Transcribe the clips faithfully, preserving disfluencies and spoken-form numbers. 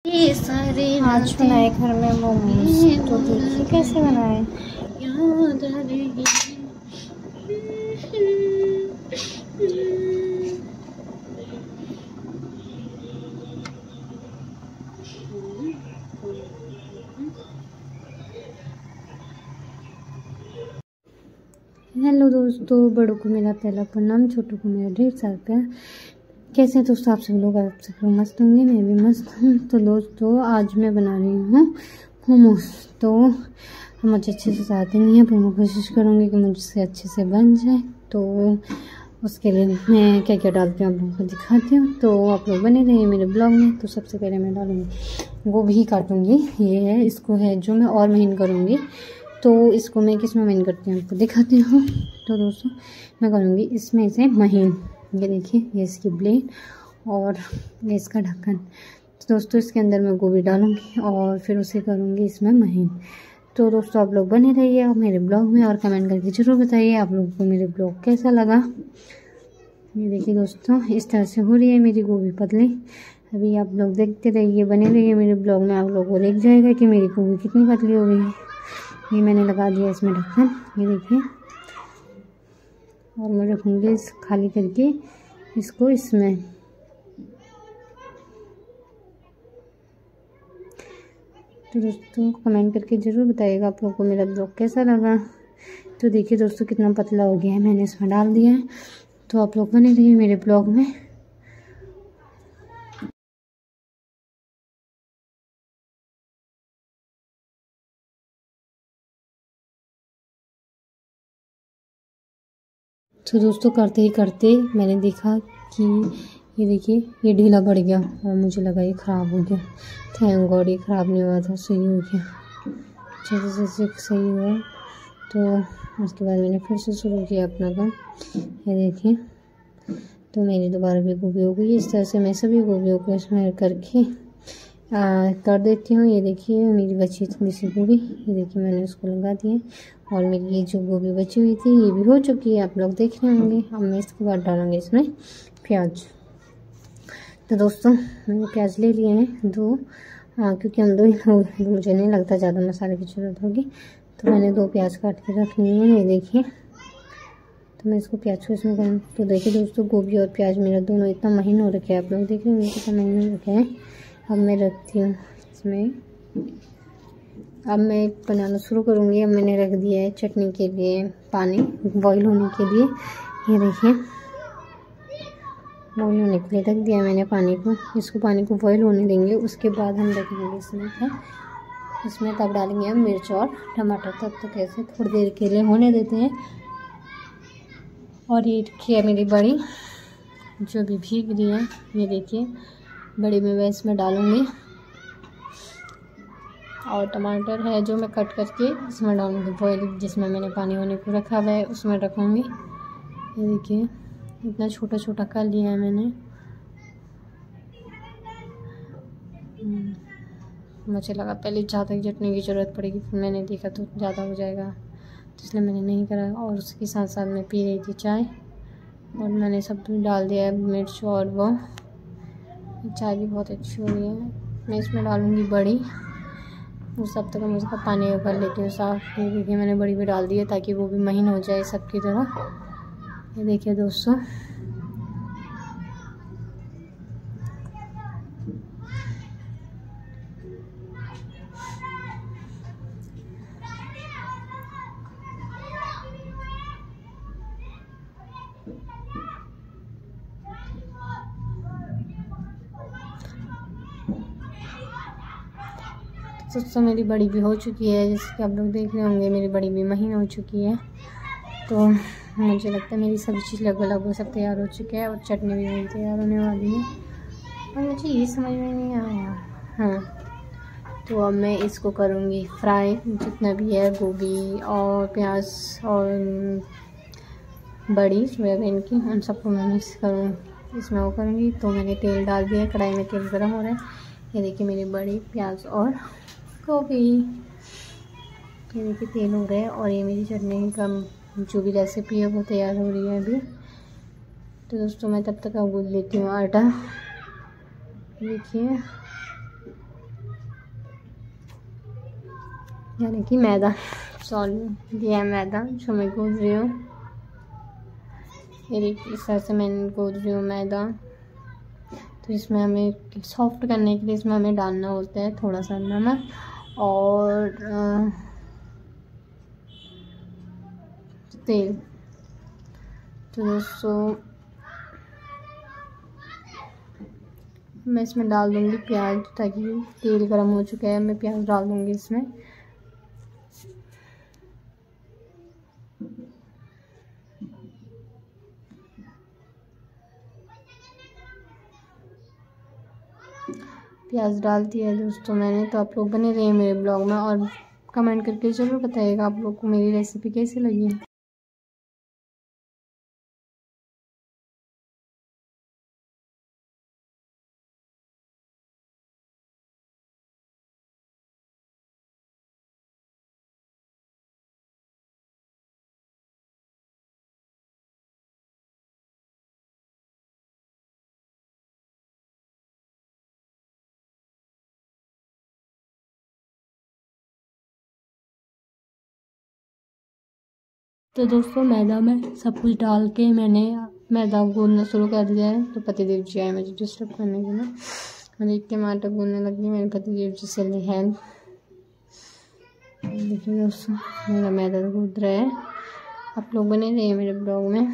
ये सारे आज बनाए घर में मोमोज, तो देखिए कैसे बनाए। याद आ रही। हेलो दोस्तों, बड़ों को मेरा पहला प्रणाम, छोटों को मेरा ढेर सारा प्यार। कैसे हैं दोस्तों आप सब लोग? आप सब लोग मस्त होंगे, मैं भी मस्त हूँ। तो दोस्तों आज मैं बना रही हूँ मोमोज। तो मुझे अच्छे से आते नहीं है, पर मैं कोशिश करूँगी कि मुझसे अच्छे से बन जाए। तो उसके लिए मैं क्या क्या डालती हूँ आप लोगों को दिखाती हूँ, तो आप लोग बने रहिए मेरे ब्लॉग में। तो सबसे पहले मैं डालूँगी गोभी ही काटूँगी, ये है, इसको है जो मैं और महीन करूँगी। तो इसको मैं किस में महीन करती हूँ आपको दिखाती हूँ। तो दोस्तों मैं करूँगी इसमें से महीन, ये देखिए, ये इसकी ब्लेड और ये इसका ढक्कन। तो दोस्तों इसके अंदर मैं गोभी डालूँगी और फिर उसे करूँगी इसमें महीन। तो दोस्तों आप लोग बने रहिए मेरे ब्लॉग में और कमेंट करके ज़रूर बताइए आप लोगों को मेरे ब्लॉग कैसा लगा। ये देखिए दोस्तों इस तरह से हो रही है मेरी गोभी पतली। अभी आप लोग देखते रहिए, बने रहिए मेरे ब्लॉग में, आप लोगों को देख जाएगा कि मेरी गोभी कितनी पतली हो गई है। ये मैंने लगा दिया इसमें ढक्कन, ये देखिए, और मैं रखूँगी इस खाली करके इसको इसमें। तो दोस्तों कमेंट करके ज़रूर बताइएगा आप लोगों को मेरा ब्लॉग कैसा लगा। तो देखिए दोस्तों कितना पतला हो गया है, मैंने इसमें डाल दिया है। तो आप लोग बने रहिए मेरे ब्लॉग में। तो दोस्तों करते ही करते मैंने देखा कि ये देखिए ये ढीला पड़ गया और मुझे लगा ये ख़राब हो गया। थैंक गॉड ये ख़राब नहीं हुआ था, सही हो गया, जैसे जैसे सही हुआ। तो उसके बाद मैंने फिर से शुरू किया अपना काम, ये देखिए। तो मेरी दोबारा भी गोभी हो गई। इस तरह से मैं सभी गोभियों को इसमें करके आ, कर देती हूँ। ये देखिए मेरी बची थोड़ी सी गोभी, ये देखिए मैंने उसको लगा दिया। और मेरी ये जो गोभी बची हुई थी ये भी हो चुकी है, आप लोग देख रहे होंगे। अब मैं इसके बाद डालूँगी इसमें प्याज। तो दोस्तों मैंने प्याज ले लिए हैं दो, हाँ क्योंकि हम दो ही लोग, तो मुझे नहीं लगता ज़्यादा मसाले की ज़रूरत होगी। तो मैंने दो प्याज काट के रख लिए हैं, ये देखिए। तो मैं इसको प्याज को इसमें करूँ। तो देखिए दोस्तों गोभी और प्याज मेरा दोनों इतना महीन हो रखा है, आप लोग देख रहे होंगे कितना महीन हो रखा है। अब मैं रखती हूँ इसमें, अब मैं बनाना शुरू करूँगी। अब मैंने रख दिया है चटनी के लिए पानी बॉईल होने के लिए, ये देखिए बॉईल होने के लिए रख दिया मैंने पानी को। इसको पानी को बॉईल होने देंगे, उसके बाद हम रखेंगे इसमें है इसमें तब डालेंगे हम मिर्च और टमाटर। तब तक ऐसे थोड़ी देर के लिए होने देते हैं। और ये देखिए मेरी बड़ी जो भी भीग रही है, ये देखिए बड़ी में मैं इसमें डालूँगी। और टमाटर है जो मैं कट करके इसमें डालूँगी बॉयल, जिसमें मैंने पानी होने को रखा हुआ है उसमें रखूँगी। ये देखिए इतना छोटा छोटा कर लिया है मैंने। मुझे लगा पहले ज़्यादा चटनी की ज़रूरत पड़ेगी, फिर मैंने देखा तो ज़्यादा हो जाएगा, तो इसलिए मैंने नहीं करा। और उसके साथ साथ मैं पी रही थी चाय, और मैंने सब डाल दिया है मिर्च, और वो चाय भी बहुत अच्छी हो रही है। मैं इसमें डालूँगी बड़ी, उस सब तक मैं उसका पानी कर लेती हूँ साफ। ये देखिए मैंने बड़ी भी डाल दी है ताकि वो भी महीन हो जाए सबकी तरह। ये देखिए दोस्तों दोस्तों मेरी बड़ी भी हो चुकी है, जैसे कि आप लोग देख रहे होंगे मेरी बड़ी भी महीन हो चुकी है। तो मुझे लगता है मेरी सभी चीज़ लगभग लगभग सब तैयार हो चुके हैं, और चटनी भी मेरी तैयार होने वाली है। और मुझे ये समझ में नहीं आया, हाँ तो अब मैं इसको करूँगी फ्राई, जितना भी है गोभी और प्याज और बड़ी सोयाबीन की, उन सबको मैं मिक्स करूँ इसमें वो करूँगी। तो मैंने तेल डाल दिया, कढ़ाई में तेल गर्म हो रहा है। ये देखिए मेरी बड़ी प्याज और गोभी, ये देखिए तेल हो रहा है। और ये मेरी चटनी का जो भी रेसिपी है वो तैयार हो रही है अभी। तो दोस्तों मैं तब तक गूंद लेती हूँ आटा। देखिए यानी कि मैदा, सॉरी ये है मैदा जो मैं गूंद रही हूँ। ये देखिए इस तरह से मैं गूंद रही हूँ मैदा। तो इसमें हमें सॉफ्ट करने के लिए इसमें हमें डालना होता है थोड़ा सा नमक और तेल। तो दोस्तों मैं इसमें डाल दूँगी प्याज, ताकि तेल गर्म हो चुका है, मैं प्याज डाल दूँगी इसमें। प्याज डाल दिया है दोस्तों मैंने। तो आप लोग बने रहिए मेरे ब्लॉग में और कमेंट करके ज़रूर बताइएगा आप लोग को मेरी रेसिपी कैसी लगी। तो दोस्तों मैदा में सब कुछ डाल के मैंने मैदा गूंदना शुरू कर दिया है। तो पतिदेव जी आए मुझे डिस्टर्ब करने के लिए, मैं देख के मैं आटा गूंदने लगी। मेरे पतिदेव जी से ली हेल्प। देखिए दोस्तों मेरा मैदा गूंद रहा है। आप लोग बने रहिए मेरे ब्लॉग में।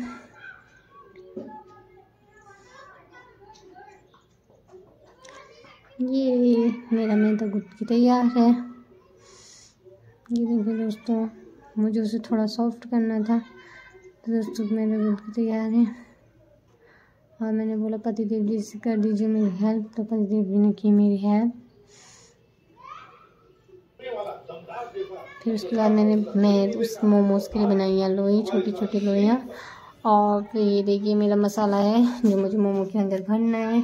ये मेरा मैदा गूंद के तैयार है। ये देखिए दोस्तों मुझे उसे थोड़ा सॉफ्ट करना था। तो दोस्तों मैंने गूंद के तैयार है और मैंने बोला पतिदेव जी से कर दीजिए मेरी हेल्प। तो पतिदेव जी ने की मेरी हेल्प। फिर उसके बाद मैंने मैं उस मोमोज़ के लिए बनाई है लोई, छोटी छोटी लोइयाँ। और फिर ये देखिए मेरा मसाला है जो मुझे मोमो के अंदर भरना है।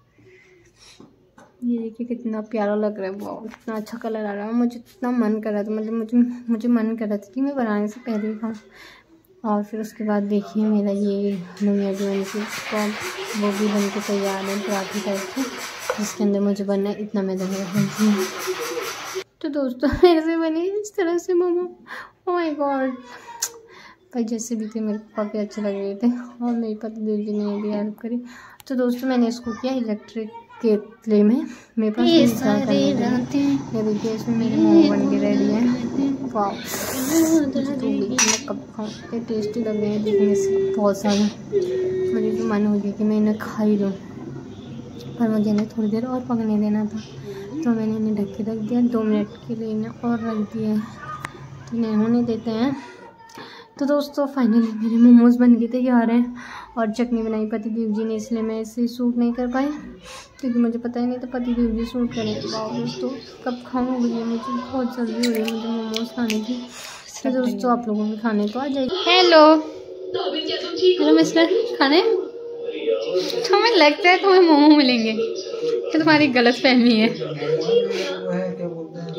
ये देखिए कितना प्यारा लग रहा है, बहुत इतना अच्छा कलर आ रहा है। मुझे इतना मन कर रहा था, मतलब मुझे मुझे मन कर रहा था कि मैं बनाने से पहले ही खाऊँ। और फिर उसके बाद देखिए मेरा ये लोइयाँ जो है वो भी बन के तैयार है पराठे टाइप के, जिसके अंदर मुझे बनना है। इतना मैदा मेरा बन गया। तो दोस्तों मेरे से बनी इस तरह से मोमो। ओह माय गॉड, भाई जैसे भी थे मेरे को काफ़ी अच्छे लग रहे थे और मेरे पतिदेव जी ने भी हेल्प करी। तो दोस्तों मैंने इसको किया इलेक्ट्रिक केतली में। मेरे पास ये सारे ये देखिए इसमें मेरे मोमो बन के रेडी हैं। वाह मैं कब खाऊँ, इतने टेस्टी लग रहे हैं देखने से बहुत सारे। मुझे तो मन हो गया कि मैं इन्हें खा ही लूँ, पर मुझे इन्हें थोड़ी देर और पकने देना था। तो मैंने इन्हें ढक के रख दिया, दो मिनट के लिए इन्हें और रख दिया। तो इन्हें होने देते हैं। तो दोस्तों फाइनली मेरे मोमोज़ बन के तैयार हैं और चटनी बनाई पतिदेव जी ने, इसलिए मैं इसे शूट नहीं कर पाई क्योंकि मुझे पता ही नहीं था पतिदेव जी शूट करेंगे। दोस्तों कब खाऊंगी, ये मुझे बहुत जल्दी हो रही है मुझे मोमोज़ खाने की। तो दोस्तों आप लोगों के खाने तो आ जाएगी। हेलो हेलो मिस्टर खाने, तो हमें लगता है तुम्हें मोमो मिलेंगे, तो तुम्हारी गलत फहमी है।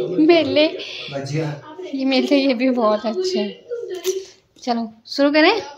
मेले ये मेले ये भी बहुत अच्छे है। चलो शुरू करें।